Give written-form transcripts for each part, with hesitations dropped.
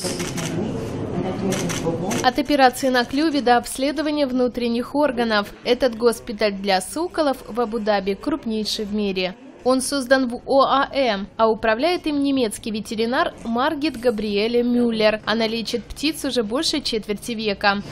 От операции на клюве до обследования внутренних органов. Этот госпиталь для соколов в Абу-Даби крупнейший в мире. Он создан в ОАЭ, а управляет им немецкий ветеринар Маргит Габриэле Мюллер. Она лечит птиц уже больше четверти века.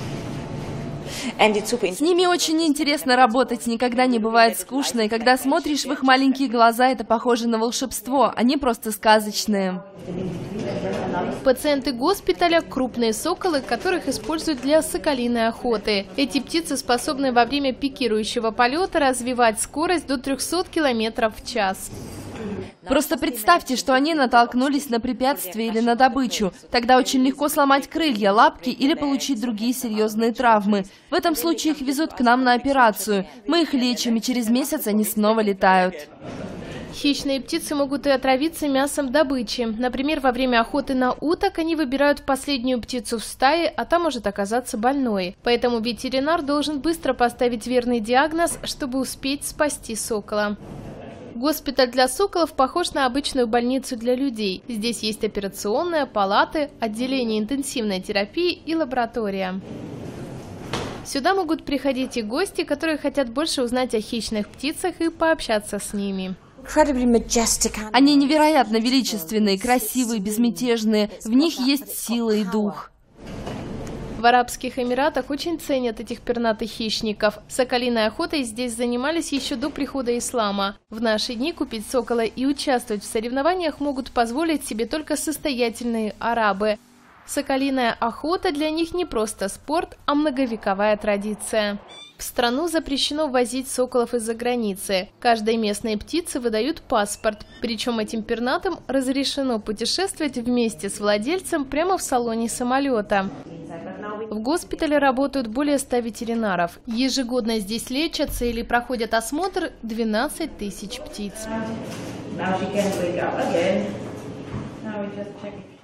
С ними очень интересно работать, никогда не бывает скучно, и когда смотришь в их маленькие глаза, это похоже на волшебство, они просто сказочные. Пациенты госпиталя – крупные соколы, которых используют для соколиной охоты. Эти птицы способны во время пикирующего полета развивать скорость до 300 км в час. Просто представьте, что они натолкнулись на препятствие или на добычу. Тогда очень легко сломать крылья, лапки или получить другие серьезные травмы. В этом случае их везут к нам на операцию. Мы их лечим, и через месяц они снова летают. Хищные птицы могут и отравиться мясом добычи. Например, во время охоты на уток они выбирают последнюю птицу в стае, а та может оказаться больной. Поэтому ветеринар должен быстро поставить верный диагноз, чтобы успеть спасти сокола. Госпиталь для соколов похож на обычную больницу для людей. Здесь есть операционная, палаты, отделение интенсивной терапии и лаборатория. Сюда могут приходить и гости, которые хотят больше узнать о хищных птицах и пообщаться с ними. Они невероятно величественные, красивые, безмятежные. В них есть сила и дух. В Арабских Эмиратах очень ценят этих пернатых хищников. Соколиной охотой здесь занимались еще до прихода ислама. В наши дни купить сокола и участвовать в соревнованиях могут позволить себе только состоятельные арабы. Соколиная охота для них не просто спорт, а многовековая традиция. В страну запрещено ввозить соколов из-за границы. Каждой местной птице выдают паспорт. Причем этим пернатым разрешено путешествовать вместе с владельцем прямо в салоне самолета. В госпитале работают более 100 ветеринаров. Ежегодно здесь лечатся или проходят осмотр 12 тысяч птиц.